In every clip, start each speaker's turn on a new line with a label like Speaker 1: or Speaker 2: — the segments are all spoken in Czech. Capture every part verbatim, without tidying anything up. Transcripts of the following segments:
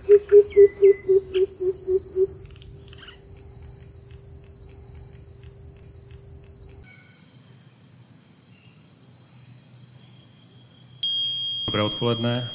Speaker 1: Dobré odpoledne.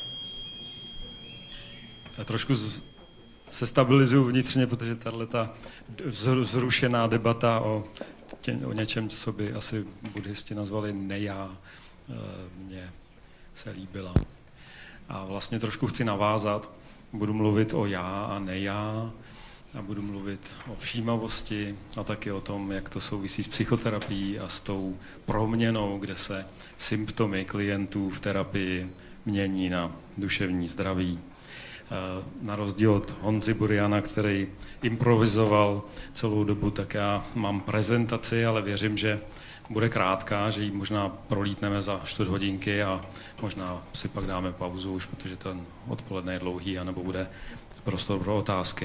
Speaker 1: Já trošku z, se stabilizuju vnitřně, protože tato zrušená debata o, tě, o něčem, co by asi buddhisti nazvali nejá, mně se líbila. A vlastně trošku chci navázat. Budu mluvit o já a nejá, a budu mluvit o všímavosti a taky o tom, jak to souvisí s psychoterapií a s tou proměnou, kde se symptomy klientů v terapii mění na duševní zdraví. Na rozdíl od Honzy Buriana, který improvizoval celou dobu, tak já mám prezentaci, ale věřím, že bude krátká, že ji možná prolítneme za čtvrt hodinky a možná si pak dáme pauzu už, protože ten odpoledne je dlouhý, anebo bude prostor pro otázky.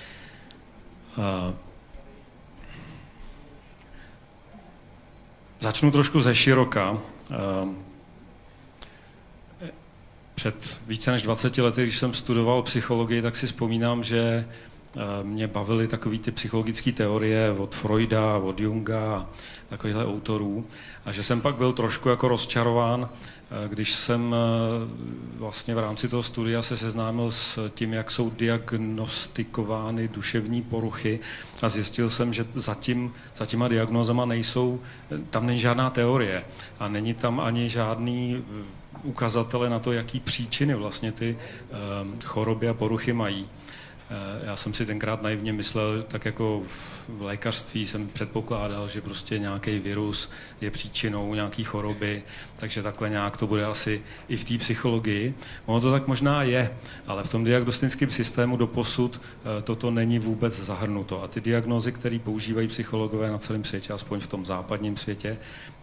Speaker 1: Začnu trošku ze široka. Před více než dvaceti lety, když jsem studoval psychologii, tak si vzpomínám, že mě bavily takové ty psychologické teorie od Freuda, od Junga a takovýchhle autorů. A že jsem pak byl trošku jako rozčarován, když jsem vlastně v rámci toho studia se seznámil s tím, jak jsou diagnostikovány duševní poruchy a zjistil jsem, že zatím, za těma diagnózama nejsou, tam není žádná teorie a není tam ani žádný ukazatele na to, jaký příčiny vlastně ty choroby a poruchy mají. Já jsem si tenkrát naivně myslel, tak jako v lékařství jsem předpokládal, že prostě nějaký virus je příčinou nějaký choroby, takže takhle nějak to bude asi i v té psychologii. Ono to tak možná je, ale v tom diagnostickém systému doposud toto není vůbec zahrnuto. A ty diagnózy, které používají psychologové na celém světě, aspoň v tom západním světě,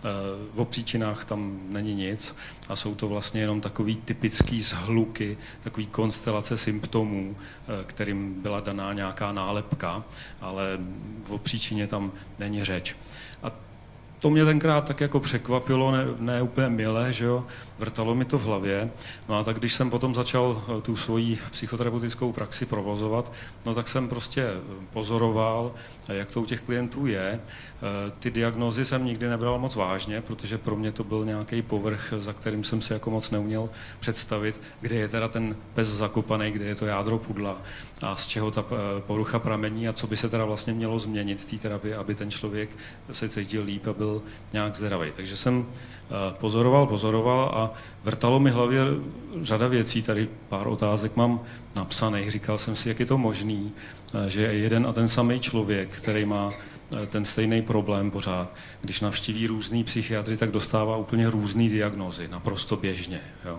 Speaker 1: o příčinách tam není nic a jsou to vlastně jenom takový typický zhluky, takový konstelace symptomů, který byla daná nějaká nálepka, ale o příčině tam není řeč. A to mě tenkrát tak jako překvapilo, ne, ne úplně mile, že jo, vrtalo mi to v hlavě. No a tak když jsem potom začal tu svoji psychoterapeutickou praxi provozovat, no tak jsem prostě pozoroval, jak to u těch klientů je. Ty diagnózy jsem nikdy nebral moc vážně, protože pro mě to byl nějaký povrch, za kterým jsem si jako moc neuměl představit, kde je teda ten pes zakopaný, kde je to jádro pudla a z čeho ta porucha pramení a co by se teda vlastně mělo změnit v té terapii, aby ten člověk se cítil líp a byl nějak zdravý. Takže jsem pozoroval, pozoroval a vrtalo mi hlavě řada věcí, tady pár otázek mám napsaných. Říkal jsem si, jak je to možný, že jeden a ten samý člověk, který má ten stejný problém pořád, když navštíví různý psychiatry, tak dostává úplně různý diagnózy, naprosto běžně. Jo.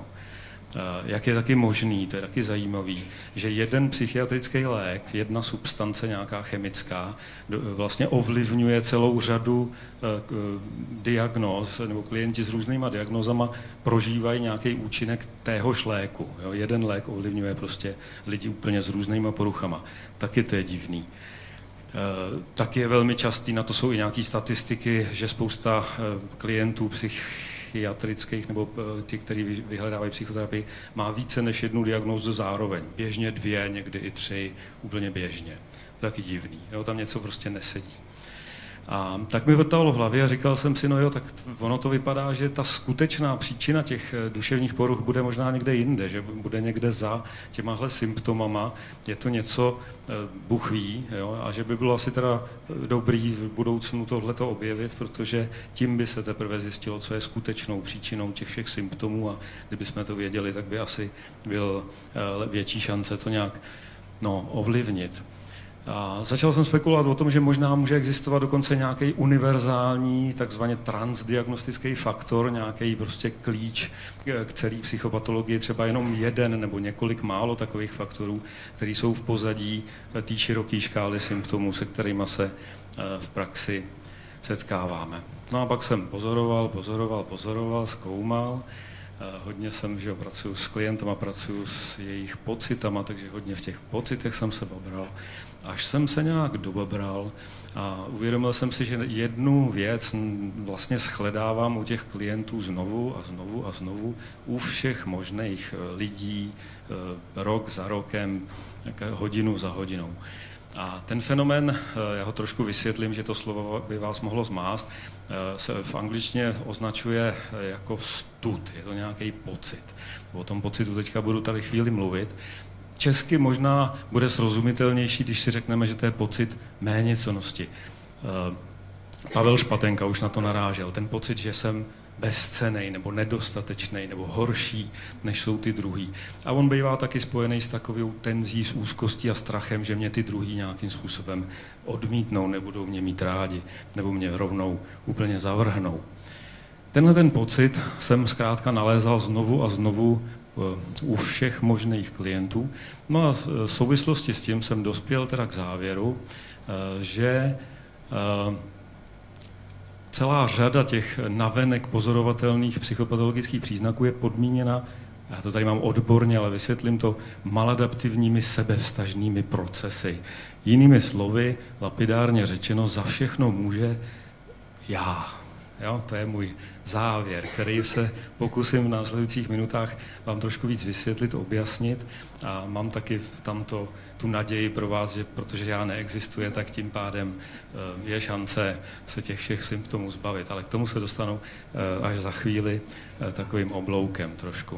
Speaker 1: Jak je taky možný, to je taky zajímavý, že jeden psychiatrický lék, jedna substance nějaká chemická, vlastně ovlivňuje celou řadu diagnóz, nebo klienti s různýma diagnózama prožívají nějaký účinek téhož léku. Jo. Jeden lék ovlivňuje prostě lidi úplně s různýma poruchama. Taky to je divný. Taky je velmi častý, na to jsou i nějaké statistiky, že spousta klientů psychiatrických nebo ti, kteří vyhledávají psychoterapii, má více než jednu diagnózu zároveň. Běžně dvě, někdy i tři, úplně běžně. To je taky divný, jo, tam něco prostě nesedí. A tak mi vrtalo v hlavě a říkal jsem si, no jo, tak ono to vypadá, že ta skutečná příčina těch duševních poruch bude možná někde jinde, že bude někde za těmahle symptomama, je to něco, Bůh ví, jo, a že by bylo asi teda dobrý v budoucnu tohleto objevit, protože tím by se teprve zjistilo, co je skutečnou příčinou těch všech symptomů a kdybychom to věděli, tak by asi byl větší šance to nějak no, ovlivnit. A začal jsem spekulovat o tom, že možná může existovat dokonce nějaký univerzální, takzvaně transdiagnostický faktor, nějaký prostě klíč k celé psychopatologii, třeba jenom jeden nebo několik málo takových faktorů, které jsou v pozadí té široké škály symptomů, se kterými se v praxi setkáváme. No a pak jsem pozoroval, pozoroval, pozoroval, zkoumal Hodně jsem, že jo, pracuji s klientama, pracuji s jejich pocitama, takže hodně v těch pocitech jsem se babral. Až jsem se nějak dobabral a uvědomil jsem si, že jednu věc vlastně shledávám u těch klientů znovu a znovu a znovu u všech možných lidí, rok za rokem, hodinu za hodinou. A ten fenomén, já ho trošku vysvětlím, že to slovo by vás mohlo zmást, se v angličtině označuje jako stud, je to nějaký pocit. O tom pocitu teďka budu tady chvíli mluvit. Česky možná bude srozumitelnější, když si řekneme, že to je pocit méněcennosti. Pavel Špatenka už na to narážel, ten pocit, že jsem bezcennej, nebo nedostatečnej, nebo horší, než jsou ty druhý. A on bývá taky spojený s takovou tenzí, s úzkostí a strachem, že mě ty druhý nějakým způsobem odmítnou, nebudou mě mít rádi, nebo mě rovnou úplně zavrhnou. Tenhle ten pocit jsem zkrátka nalézal znovu a znovu u všech možných klientů. No a v souvislosti s tím jsem dospěl teda k závěru, že celá řada těch navenek pozorovatelných psychopatologických příznaků je podmíněna, já to tady mám odborně, ale vysvětlím to, maladaptivními sebevztažnými procesy. Jinými slovy, lapidárně řečeno, za všechno může já. Jo, to je můj závěr, který se pokusím v následujících minutách vám trošku víc vysvětlit, objasnit a mám taky tamto, tu naději pro vás, že protože já neexistuje, tak tím pádem je šance se těch všech symptomů zbavit, ale k tomu se dostanu až za chvíli takovým obloukem trošku.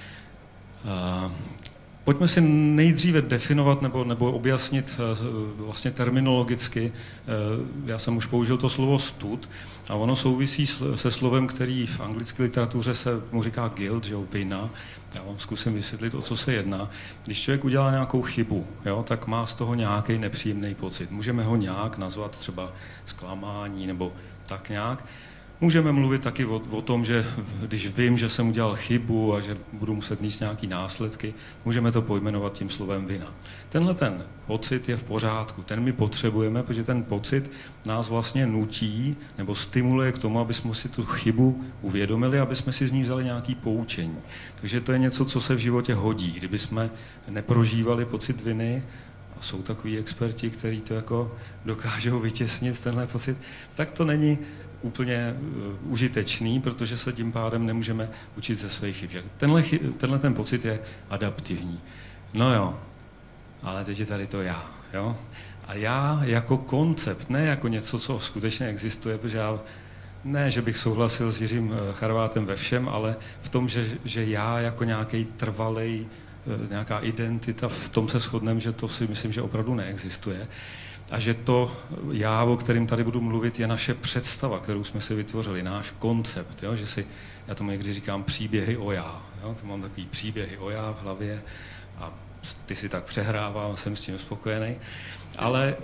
Speaker 1: Pojďme si nejdříve definovat nebo, nebo objasnit vlastně terminologicky. Já jsem už použil to slovo stud a ono souvisí se slovem, který v anglické literatuře se mu říká guilt, že jo, vina. Já vám zkusím vysvětlit, o co se jedná. Když člověk udělá nějakou chybu, jo, tak má z toho nějaký nepříjemný pocit. Můžeme ho nějak nazvat třeba zklamání nebo tak nějak. Můžeme mluvit taky o, o tom, že když vím, že jsem udělal chybu a že budu muset nést nějaké následky, můžeme to pojmenovat tím slovem vina. Tenhle ten pocit je v pořádku, ten my potřebujeme, protože ten pocit nás vlastně nutí nebo stimuluje k tomu, aby jsme si tu chybu uvědomili, aby jsme si z ní vzali nějaké poučení. Takže to je něco, co se v životě hodí. Kdyby jsme neprožívali pocit viny, a jsou takový experti, kteří to jako dokážou vytěsnit, tenhle pocit, tak to není úplně uh, užitečný, protože se tím pádem nemůžeme učit ze svých chyb. Tenhle, tenhle ten pocit je adaptivní. No jo, ale teď je tady to já. Jo? A já jako koncept, ne jako něco, co skutečně existuje, protože já ne, že bych souhlasil s Jiřím Charvátem ve všem, ale v tom, že, že já jako nějaký trvalej, nějaká identita, v tom se shodneme, že to si myslím, že opravdu neexistuje. A že to já, o kterém tady budu mluvit, je naše představa, kterou jsme si vytvořili, náš koncept, jo? Že si, já tomu někdy říkám příběhy o já. Jo? To mám takový příběhy o já v hlavě a ty si tak přehrávám, jsem s tím spokojený. Ale,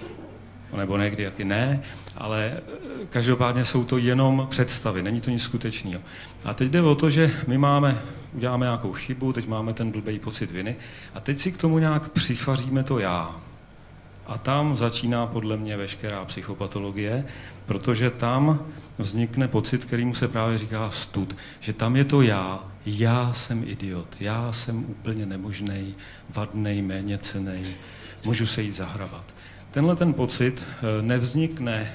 Speaker 1: nebo někdy taky ne, ale každopádně jsou to jenom představy, není to nic skutečného. A teď jde o to, že my máme, uděláme nějakou chybu, teď máme ten blbý pocit viny a teď si k tomu nějak přifaříme to já. A tam začíná podle mě veškerá psychopatologie, protože tam vznikne pocit, kterýmu se právě říká stud, že tam je to já, já jsem idiot, já jsem úplně nemožnej, vadnej, méněcennej, můžu se jít zahrabat. Tenhle ten pocit nevznikne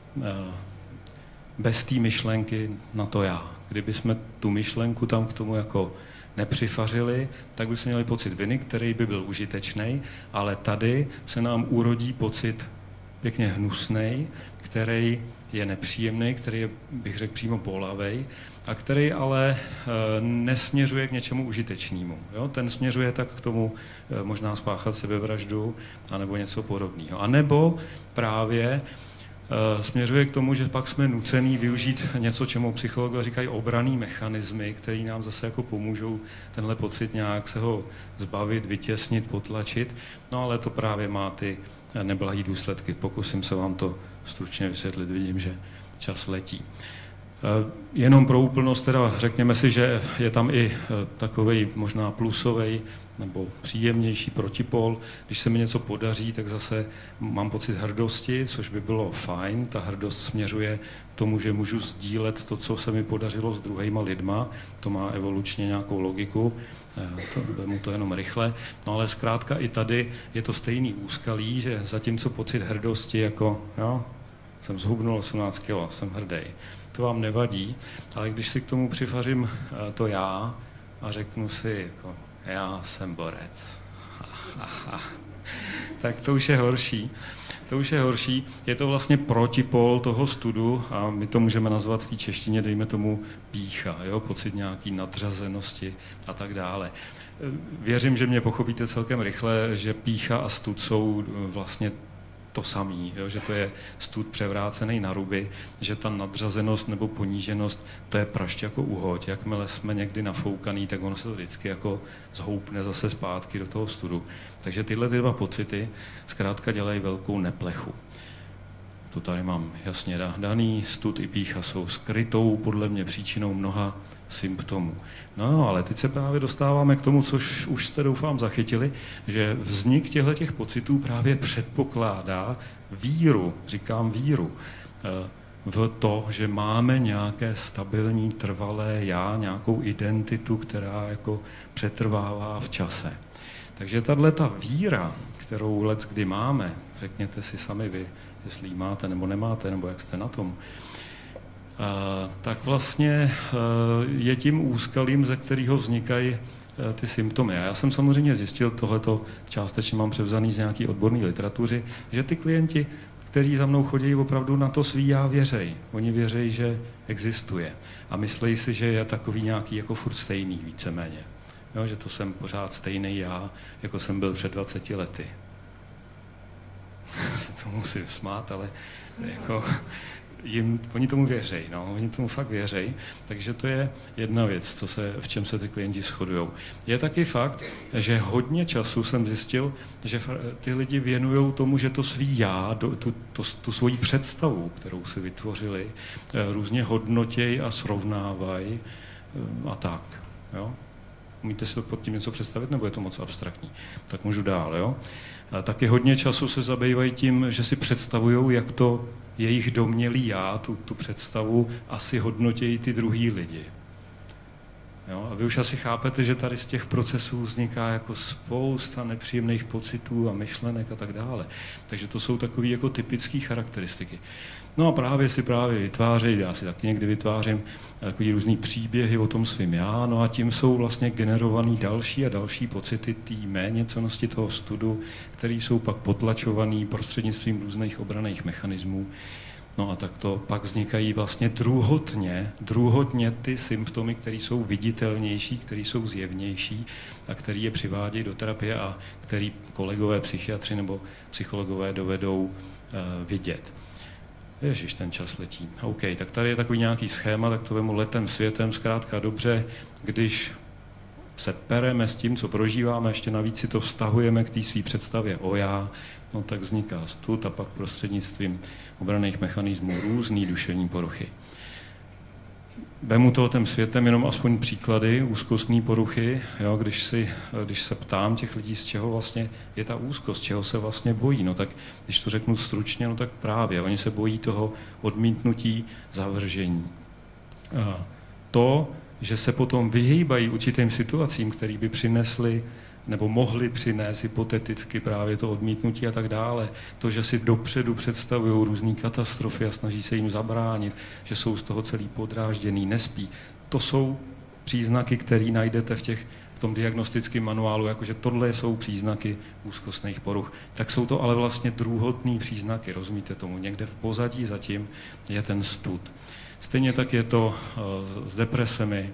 Speaker 1: bez té myšlenky na to já. Kdyby jsme tu myšlenku tam k tomu jako nepřifařili, tak bychom měli pocit viny, který by byl užitečný, ale tady se nám urodí pocit pěkně hnusnej, který je nepříjemný, který je, bych řekl, přímo bolavej a který ale e, nesměřuje k něčemu užitečnému. Jo? Ten směřuje tak k tomu e, možná spáchat sebevraždu anebo něco podobného. A nebo právě směřuje k tomu, že pak jsme nucený využít něco, čemu psychologové říkají obranný mechanismy, které nám zase jako pomůžou tenhle pocit nějak se ho zbavit, vytěsnit, potlačit. No ale to právě má ty neblahý důsledky. Pokusím se vám to stručně vysvětlit, vidím, že čas letí. Jenom pro úplnost teda řekněme si, že je tam i takovej možná plusový nebo příjemnější protipol. Když se mi něco podaří, tak zase mám pocit hrdosti, což by bylo fajn. Ta hrdost směřuje k tomu, že můžu sdílet to, co se mi podařilo s druhýma lidma. To má evolučně nějakou logiku, to, vemu to jenom rychle. No ale zkrátka i tady je to stejný úskalí, že zatímco pocit hrdosti jako, jo, jsem zhubnul osmnáct kilo, jsem hrdý. To vám nevadí, ale když si k tomu přifařím to já a řeknu si, jako, já jsem borec, tak to už je horší. To už je horší. Je to vlastně protipol toho studu a my to můžeme nazvat v té češtině, dejme tomu pýcha, jo? Pocit nějaký nadřazenosti a tak dále. Věřím, že mě pochopíte celkem rychle, že pýcha a stud jsou vlastně to samý, jo? Že to je stud převrácený na ruby, že ta nadřazenost nebo poníženost, to je prašť jako uhoď. Jakmile jsme někdy nafoukaný, tak ono se to vždycky jako zhoupne zase zpátky do toho studu. Takže tyhle ty dva pocity zkrátka dělají velkou neplechu. To tady mám jasně daný, stud i pýcha jsou skrytou podle mě příčinou mnoha symptomů. No, ale teď se právě dostáváme k tomu, což už jste doufám zachytili, že vznik těchto pocitů právě předpokládá víru, říkám víru, v to, že máme nějaké stabilní, trvalé já, nějakou identitu, která jako přetrvává v čase. Takže tato víra, kterou leckdy máme, řekněte si sami vy, jestli ji máte nebo nemáte, nebo jak jste na tom, tak vlastně je tím úskalím, ze kterého vznikají ty symptomy. Já jsem samozřejmě zjistil, tohleto částečně mám převzaný z nějaký odborné literatury, že ty klienti, kteří za mnou chodí, opravdu na to svý já věřejí. Oni věřejí, že existuje a myslí si, že je takový nějaký jako furt stejný víceméně. Jo, že to jsem pořád stejný já, jako jsem byl před dvaceti lety. Se tomu musím smát, ale jako jim, oni tomu věřejí, no, oni tomu fakt věřejí, takže to je jedna věc, co se, v čem se ty klienti shodujou. Je taky fakt, že hodně času jsem zjistil, že ty lidi věnují tomu, že to svý já, tu, tu, tu svoji představu, kterou si vytvořili, různě hodnotějí a srovnávají a tak, jo. Umíte si to pod tím něco představit, nebo je to moc abstraktní? Tak můžu dál, jo? A taky hodně času se zabývají tím, že si představují, jak to jejich domnělý já, tu, tu představu, asi hodnotějí ty druhý lidi. Jo? A vy už asi chápete, že tady z těch procesů vzniká jako spousta nepříjemných pocitů a myšlenek a tak dále. Takže to jsou takové jako typické charakteristiky. No a právě si právě vytvářejí, já si taky někdy vytvářím takový různý příběhy o tom svým já, no a tím jsou vlastně generovaný další a další pocity té méněcennosti toho studu, které jsou pak potlačovaný prostřednictvím různých obranných mechanismů. No a tak to pak vznikají vlastně druhotně, druhotně ty symptomy, které jsou viditelnější, které jsou zjevnější a které je přivádějí do terapie a který kolegové psychiatři nebo psychologové dovedou uh, vidět. Ježiš, ten čas letí. OK, tak tady je takový nějaký schéma, tak to vemu letem světem, zkrátka dobře, když se pereme s tím, co prožíváme, ještě navíc si to vztahujeme k té své představě o já, no tak vzniká stud a pak prostřednictvím obranných mechanismů různý duševní poruchy. Vemu to tím světem jenom aspoň příklady úzkostní poruchy, jo, když, si, když se ptám těch lidí, z čeho vlastně je ta úzkost, čeho se vlastně bojí, no tak když to řeknu stručně, no tak právě, oni se bojí toho odmítnutí, zavržení. A to, že se potom vyhýbají určitým situacím, které by přinesly nebo mohli přinést hypoteticky právě to odmítnutí a tak dále. To, že si dopředu představují různé katastrofy a snaží se jim zabránit, že jsou z toho celý podrážděný, nespí. To jsou příznaky, které najdete v, těch, v tom diagnostickém manuálu, jakože tohle jsou příznaky úzkostných poruch. Tak jsou to ale vlastně druhotný příznaky, rozumíte tomu? Někde v pozadí zatím je ten stud. Stejně tak je to uh, s depresemi,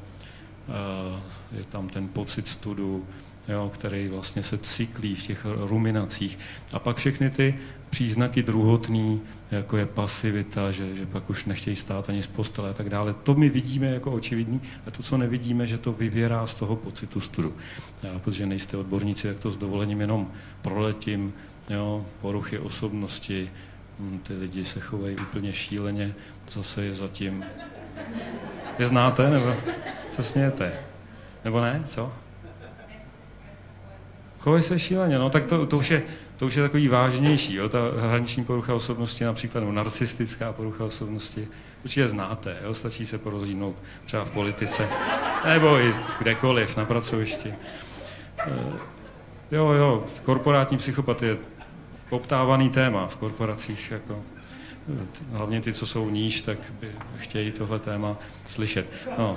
Speaker 1: uh, je tam ten pocit studu, jo, který vlastně se cyklí v těch ruminacích. A pak všechny ty příznaky druhotný, jako je pasivita, že, že pak už nechtějí stát ani z postele a tak dále. To my vidíme jako očividný a to, co nevidíme, že to vyvěrá z toho pocitu studu. Já, protože nejste odborníci, tak to s dovolením jenom proletím, jo, poruchy osobnosti, ty lidi se chovají úplně šíleně, zase je zatím Je znáte, nebo se smějete? Nebo ne, co? Chovají se šíleně, no tak to, to, už je, to už je takový vážnější, jo? Ta hraniční porucha osobnosti například, nebo narcistická porucha osobnosti, určitě znáte, jo? Stačí se porozhlídnout třeba v politice, nebo i kdekoliv, na pracovišti. Jo, jo, korporátní psychopat je poptávaný téma v korporacích, jako, hlavně ty, co jsou níž, tak by chtějí tohle téma slyšet. No.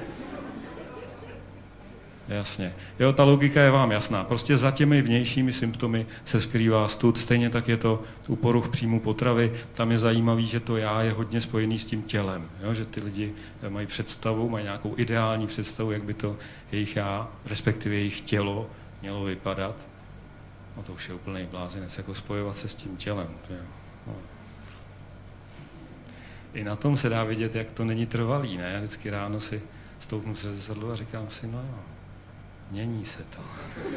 Speaker 1: Jasně. Jo, ta logika je vám jasná. Prostě za těmi vnějšími symptomy se skrývá stud. Stejně tak je to u poruch příjmu potravy. Tam je zajímavý, že to já je hodně spojený s tím tělem. Jo? Že ty lidi mají představu, mají nějakou ideální představu, jak by to jejich já, respektive jejich tělo, mělo vypadat. No to už je úplný blázinec, jako spojovat se s tím tělem. Jo? No. I na tom se dá vidět, jak to není trvalý. Ne? Já vždycky ráno si stoupnu přes zrcadlo a říkám si, no jo, mění se to.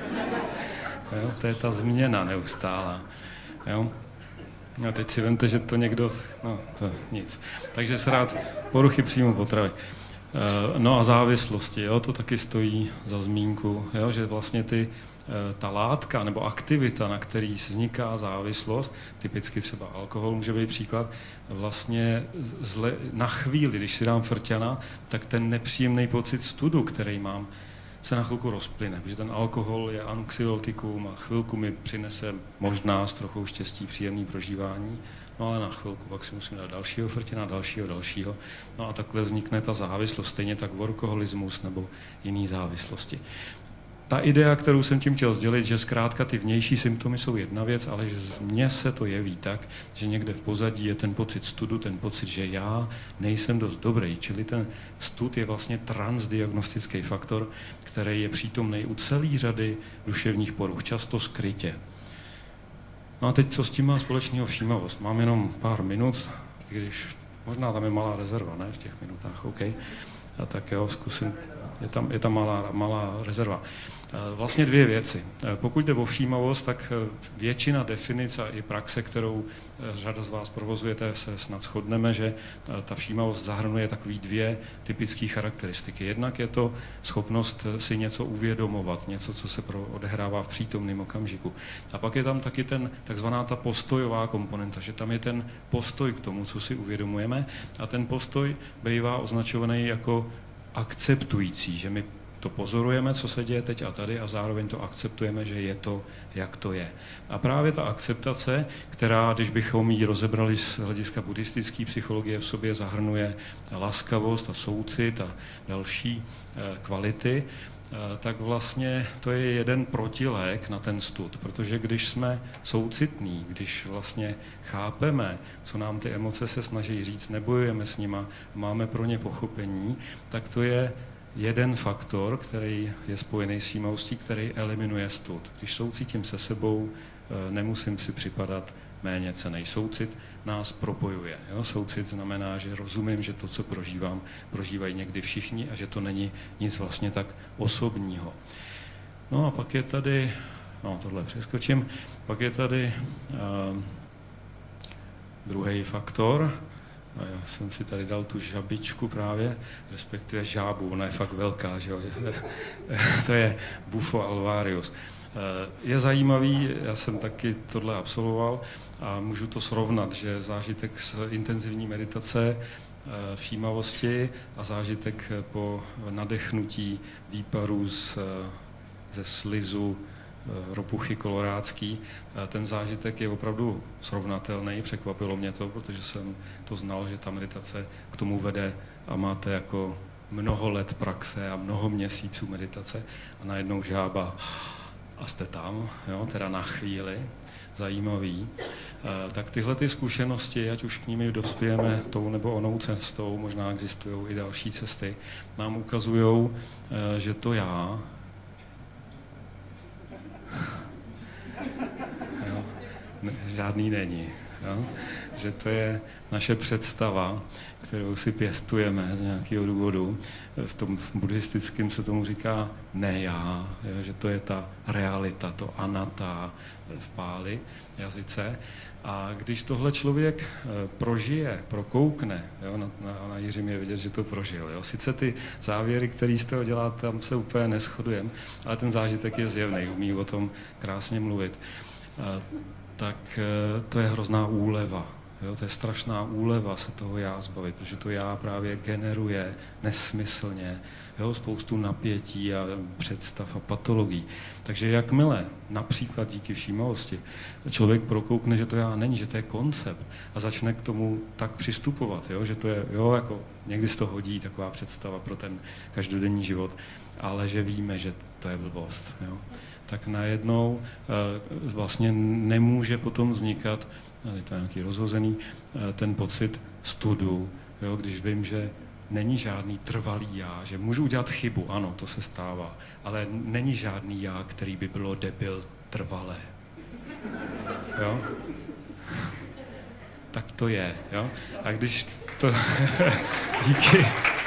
Speaker 1: Jo, to je ta změna neustálá. Jo? A teď si vemte, že to někdo... No, to nic. Takže se rád poruchy příjmu potravy. No a závislosti, jo, to taky stojí za zmínku, jo, že vlastně ty, ta látka nebo aktivita, na který vzniká závislost, typicky třeba alkohol může být příklad, vlastně zle, na chvíli, když si dám frťana, tak ten nepříjemný pocit studu, který mám, se na chvilku rozplyne, protože ten alkohol je anxiolytikum a chvilku mi přinese možná s trochou štěstí příjemný prožívání, no ale na chvilku, pak si musím dát dalšího frtěna, dalšího, dalšího. No a takhle vznikne ta závislost, stejně tak workoholismus nebo jiný závislosti. Ta idea, kterou jsem tím chtěl sdělit, že zkrátka ty vnější symptomy jsou jedna věc, ale že z mně se to jeví tak, že někde v pozadí je ten pocit studu, ten pocit, že já nejsem dost dobrý. Čili ten stud je vlastně transdiagnostický faktor, který je přítomný u celé řady duševních poruch, často skrytě. No a teď co s tím má společného všímavost? Mám jenom pár minut, i když možná tam je malá rezerva, ne, v těch minutách, OK. A tak jo, zkusím, je tam, je tam malá, malá rezerva. Vlastně dvě věci. Pokud jde o všímavost, tak většina definic a i praxe, kterou řada z vás provozujete, se snad shodneme, že ta všímavost zahrnuje takové dvě typické charakteristiky. Jednak je to schopnost si něco uvědomovat, něco, co se odehrává v přítomném okamžiku. A pak je tam taky ten takzvaná ta postojová komponenta, že tam je ten postoj k tomu, co si uvědomujeme, a ten postoj bývá označovaný jako akceptující, že my to pozorujeme, co se děje teď a tady, a zároveň to akceptujeme, že je to, jak to je. A právě ta akceptace, která, když bychom ji rozebrali z hlediska buddhistické psychologie, v sobě zahrnuje laskavost a soucit a další kvality, tak vlastně to je jeden protilék na ten stud, protože když jsme soucitní, když vlastně chápeme, co nám ty emoce se snaží říct, nebojujeme s nima, máme pro ně pochopení, tak to je jeden faktor, který je spojený s všímavostí, který eliminuje stud. Když soucítím se sebou, nemusím si připadat méně cenný. Soucit nás propojuje. Jo? Soucit znamená, že rozumím, že to, co prožívám, prožívají někdy všichni a že to není nic vlastně tak osobního. No a pak je tady, no tohle přeskočím, pak je tady uh, druhý faktor. No, já jsem si tady dal tu žabičku právě, respektive žábu, ona je fakt velká, že jo? To je Bufo alvarius. Je zajímavý, já jsem taky tohle absolvoval a můžu to srovnat, že zážitek z intenzivní meditace, všímavosti a zážitek po nadechnutí výparů z, ze slizu ropuchy kolorádský, ten zážitek je opravdu srovnatelný, překvapilo mě to, protože jsem to znal, že ta meditace k tomu vede a máte jako mnoho let praxe a mnoho měsíců meditace a najednou žába a jste tam, jo, teda na chvíli, zajímavý. Tak tyhle ty zkušenosti, ať už k nimi dospějeme tou nebo onou cestou, možná existují i další cesty, nám ukazují, že to já, jo, žádný není. Jo? Že to je naše představa, kterou si pěstujeme z nějakého důvodu. V tom buddhistickém se tomu říká nejá, jo? Že to je ta realita, to anatta v Páli jazyce. A když tohle člověk prožije, prokoukne, jo, na, na, na Jiřím je vidět, že to prožil. Jo. Sice ty závěry, které z toho dělá, tam se úplně neshodujeme, ale ten zážitek je zjevný, umí o tom krásně mluvit. A, tak to je hrozná úleva. Jo, to je strašná úleva se toho já zbavit, protože to já právě generuje nesmyslně, jo, spoustu napětí a představ a patologií. Takže jakmile, například díky všímavosti, člověk prokoukne, že to já není, že to je koncept a začne k tomu tak přistupovat, jo, že to je, jo, jako někdy se to hodí, taková představa pro ten každodenní život, ale že víme, že to je blbost, jo, tak najednou e, vlastně nemůže potom vznikat, je to nějaký rozhozený, ten pocit studu, jo, když vím, že není žádný trvalý já, že můžu udělat chybu, ano, to se stává, ale není žádný já, který by bylo debil trvalé. Jo? Tak to je, jo? A když to... díky...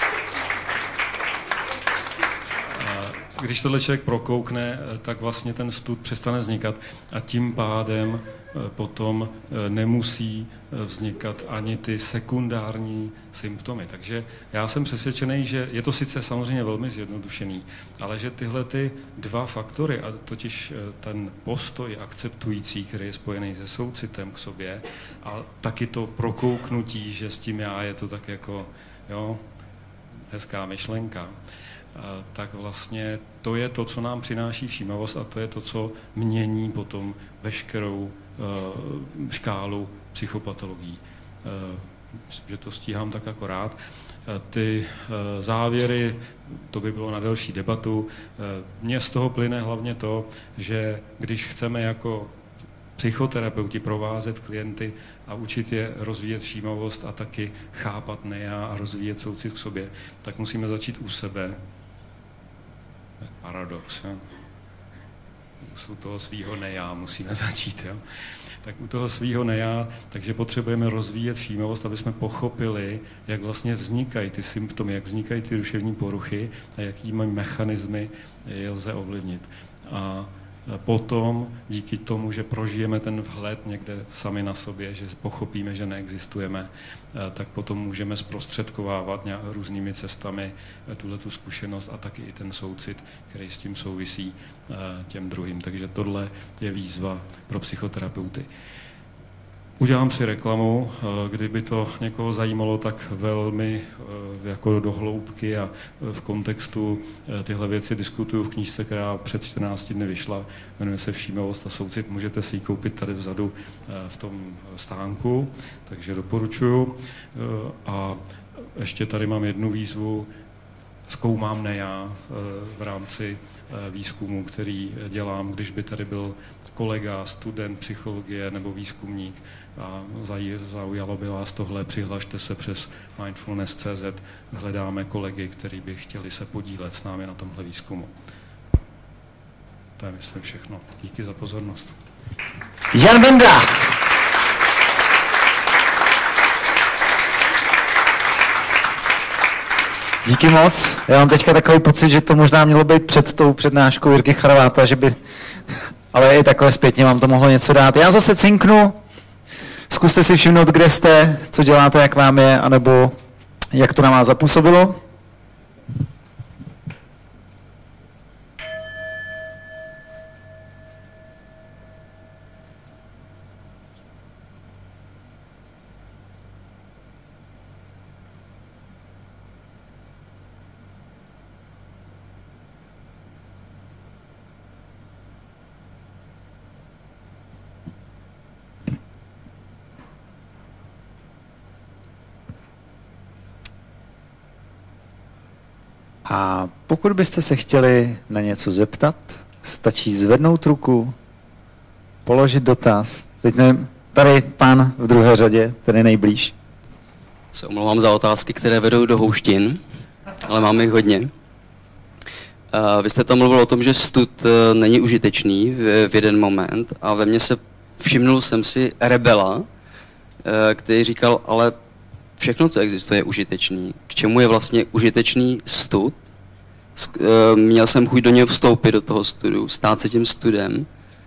Speaker 1: Když tohle člověk prokoukne, tak vlastně ten stud přestane vznikat a tím pádem potom nemusí vznikat ani ty sekundární symptomy. Takže já jsem přesvědčený, že je to sice samozřejmě velmi zjednodušený, ale že tyhle ty dva faktory, a totiž ten postoj akceptující, který je spojený se soucitem k sobě, a taky to prokouknutí, že s tím já je to tak jako, jo, hezká myšlenka, tak vlastně to je to, co nám přináší všímavost a to je to, co mění potom veškerou škálu psychopatologií. Myslím, že to stíhám tak akorát. Ty závěry, to by bylo na delší debatu. Mně z toho plyne hlavně to, že když chceme jako psychoterapeuti provázet klienty a učit je rozvíjet všímavost a taky chápat nejá a rozvíjet soucit k sobě, tak musíme začít u sebe. Paradox, jo? U toho svýho nejá musíme začít, jo? Tak u toho svýho nejá, takže potřebujeme rozvíjet všímavost, aby jsme pochopili, jak vlastně vznikají ty symptomy, jak vznikají ty duševní poruchy a jakými mechanismy je lze ovlivnit. A potom díky tomu, že prožijeme ten vhled někde sami na sobě, že pochopíme, že neexistujeme, tak potom můžeme zprostředkovávat různými cestami tuhletu zkušenost a taky i ten soucit, který s tím souvisí těm druhým. Takže tohle je výzva pro psychoterapeuty. Udělám si reklamu, kdyby to někoho zajímalo, tak velmi jako do hloubky a v kontextu tyhle věci diskutuju v knížce, která před čtrnácti dny vyšla, jmenuje se Všímavost a soucit, můžete si ji koupit tady vzadu v tom stánku, takže doporučuju. A ještě tady mám jednu výzvu, zkoumám nejá v rámci výzkumu, který dělám, když by tady byl kolega, student psychologie nebo výzkumník a zaujalo by vás tohle, přihlašte se přes mindfulness tečka cé zet, hledáme kolegy, kteří by chtěli se podílet s námi na tomhle výzkumu. To je, myslím, všechno. Díky za pozornost.
Speaker 2: Jan Benda! Díky moc. Já mám teďka takový pocit, že to možná mělo být před tou přednáškou Jirky Charváta, že by... Ale i takhle zpětně vám to mohlo něco dát. Já zase cinknu. Zkuste si všimnout, kde jste, co děláte, jak vám je, anebo jak to na vás zapůsobilo. A pokud byste se chtěli na něco zeptat, stačí zvednout ruku, položit dotaz. Teď nevím, tady pán v druhé řadě, tady nejblíž.
Speaker 3: Se omlouvám za otázky, které vedou do houštin, ale máme jich hodně. Vy jste tam mluvil o tom, že stud není užitečný v jeden moment a ve mně se všimnul jsem si rebela, který říkal, ale všechno, co existuje, je užitečný. K čemu je vlastně užitečný stud? Měl jsem chuť do něho vstoupit, do toho studu, stát se tím studem.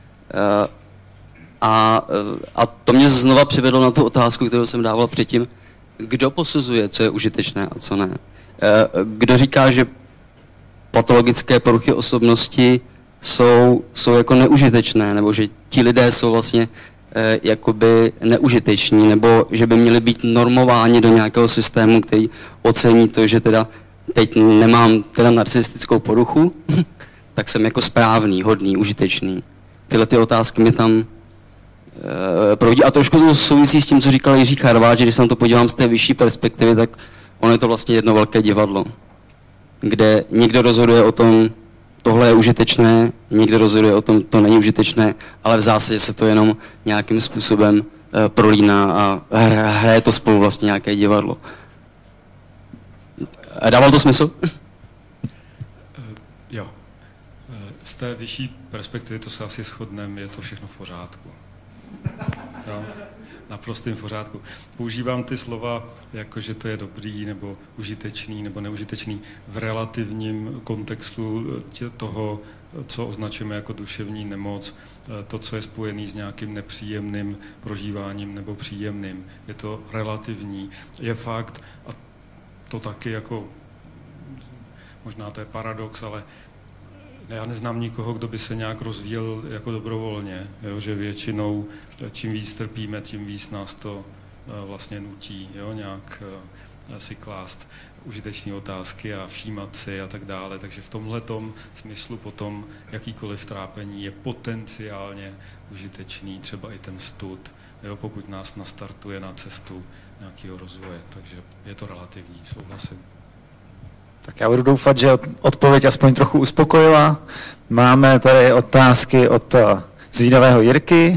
Speaker 3: A, a to mě znova přivedlo na tu otázku, kterou jsem dával předtím. Kdo posuzuje, co je užitečné a co ne? Kdo říká, že patologické poruchy osobnosti jsou, jsou jako neužitečné, nebo že ti lidé jsou vlastně eh, jakoby neužiteční, nebo že by měli být normováni do nějakého systému, který ocení to, že teda teď nemám teda narcistickou poruchu, tak jsem jako správný, hodný, užitečný. Tyhle ty otázky mi tam eh, proudí. A trošku to souvisí s tím, co říkal Jiří Charváč, že když se na to podívám z té vyšší perspektivy, tak ono je to vlastně jedno velké divadlo, kde někdo rozhoduje o tom, tohle je užitečné, někdo rozhoduje o tom, to není užitečné, ale v zásadě se to jenom nějakým způsobem uh, prolíná a hraje to spolu vlastně nějaké divadlo. A dával to smysl?
Speaker 1: Uh, jo. Uh, z té vyšší perspektivy to se asi shodneme, je to všechno v pořádku. Jo. Naprostým v pořádku. Používám ty slova, jako že to je dobrý, nebo užitečný, nebo neužitečný v relativním kontextu toho, co označujeme jako duševní nemoc, to, co je spojený s nějakým nepříjemným prožíváním nebo příjemným. Je to relativní. Je fakt, a to taky jako, možná to je paradox, ale já neznám nikoho, kdo by se nějak rozvíjel jako dobrovolně, jo, že většinou čím víc trpíme, tím víc nás to vlastně nutí, jo, nějak si klást užitečné otázky a všímat si a tak dále. Takže v tomhletom smyslu potom jakýkoliv trápení je potenciálně užitečný, třeba i ten stud, jo, pokud nás nastartuje na cestu nějakého rozvoje. Takže je to relativní, souhlasím.
Speaker 2: Tak já budu doufat, že odpověď aspoň trochu uspokojila. Máme tady otázky od zvídavého Jirky.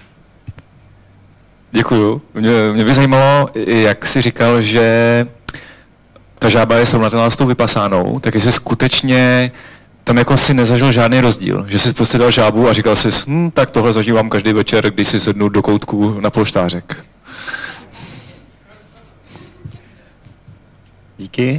Speaker 4: Děkuju. Mě, mě by zajímalo, jak jsi říkal, že ta žába je srovnatelná s tou vypasánou, tak jestli skutečně tam jako si nezažil žádný rozdíl, že jsi prostě dal žábu a říkal jsi, hm, tak tohle zažívám každý večer, když si sednu do koutku na polštářek.
Speaker 2: Díky.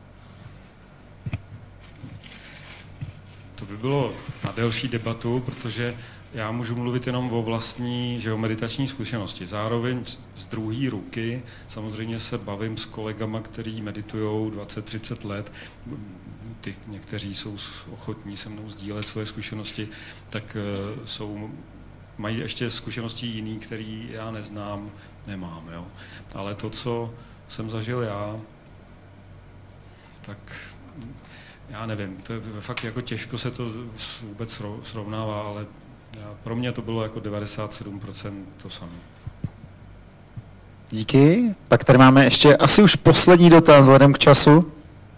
Speaker 1: To by bylo na delší debatu, protože já můžu mluvit jenom o vlastní že o meditační zkušenosti. Zároveň z druhé ruky samozřejmě se bavím s kolegama, kteří meditují dvacet třicet let. Ty, někteří jsou ochotní se mnou sdílet svoje zkušenosti, tak uh, jsou, mají ještě zkušenosti jiný, které já neznám, nemám. Jo. Ale to, co jsem zažil já, tak já nevím, to je fakt jako těžko se to vůbec srovnává, ale já, pro mě to bylo jako devadesát sedm procent to samé.
Speaker 2: Díky. Pak tady máme ještě asi už poslední dotaz vzhledem k času.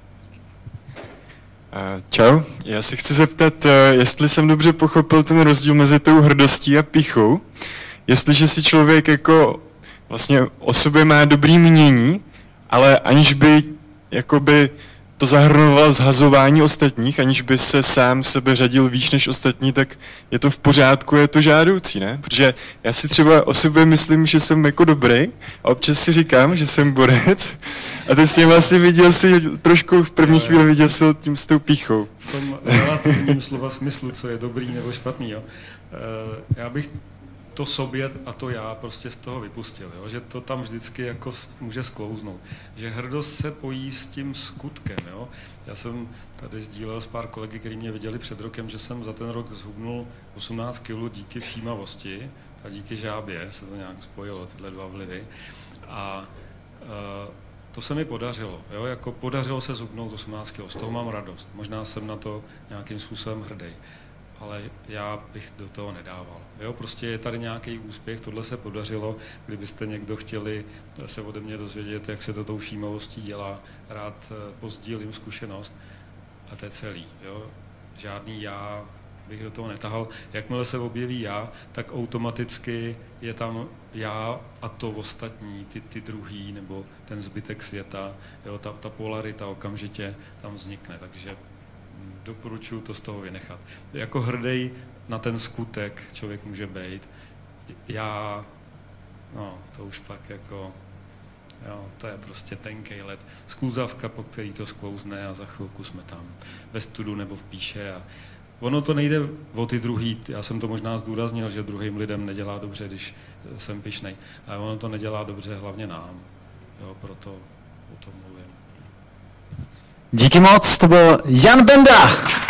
Speaker 5: Čau, já se chci zeptat, jestli jsem dobře pochopil ten rozdíl mezi tou hrdostí a pýchou. Jestliže si člověk jako vlastně o sobě má dobrý mínění, ale aniž by jakoby to zahrnovalo zhazování ostatních, aniž by se sám sebe řadil výš než ostatní, tak je to v pořádku, je to žádoucí, ne? Protože já si třeba o sobě myslím, že jsem jako dobrý a občas si říkám, že jsem borec a teď jsem vlastně viděl si trošku v první chvíli viděl si tím s tou pýchou.
Speaker 1: V tom relativním slova smyslu, co je dobrý nebo špatný, jo. Já bych to sobě a to já prostě z toho vypustil, jo? Že to tam vždycky jako může sklouznout. Že hrdost se pojí s tím skutkem. Jo? Já jsem tady sdílel s pár kolegy, kteří mě viděli před rokem, že jsem za ten rok zhubnul osmnáct kilogramů díky všímavosti a díky žábě se to nějak spojilo, tyhle dva vlivy. A uh, to se mi podařilo. Jo? Jako podařilo se zhubnout osmnáct kilogramů, z toho mám radost. Možná jsem na to nějakým způsobem hrdý. Ale já bych do toho nedával. Jo, prostě je tady nějaký úspěch, tohle se podařilo, kdybyste někdo chtěli se ode mě dozvědět, jak se to tou všímavostí dělá, rád pozdílím zkušenost a to je celý. Jo. Žádný já bych do toho netahal. Jakmile se objeví já, tak automaticky je tam já a to ostatní, ty, ty druhý nebo ten zbytek světa, jo, ta, ta polarita okamžitě tam vznikne, takže doporučuji to z toho vynechat. Jako hrdej na ten skutek člověk může být. Já no, to už pak jako, jo, to je prostě tenkej led. Skluzavka, po který to sklouzne a za chvilku jsme tam ve studu nebo v píše. A ono to nejde o ty druhý, já jsem to možná zdůraznil, že druhým lidem nedělá dobře, když jsem pyšnej, ale ono to nedělá dobře hlavně nám, jo, proto o tom mluvím.
Speaker 2: Díky moc, to byl Jan Benda.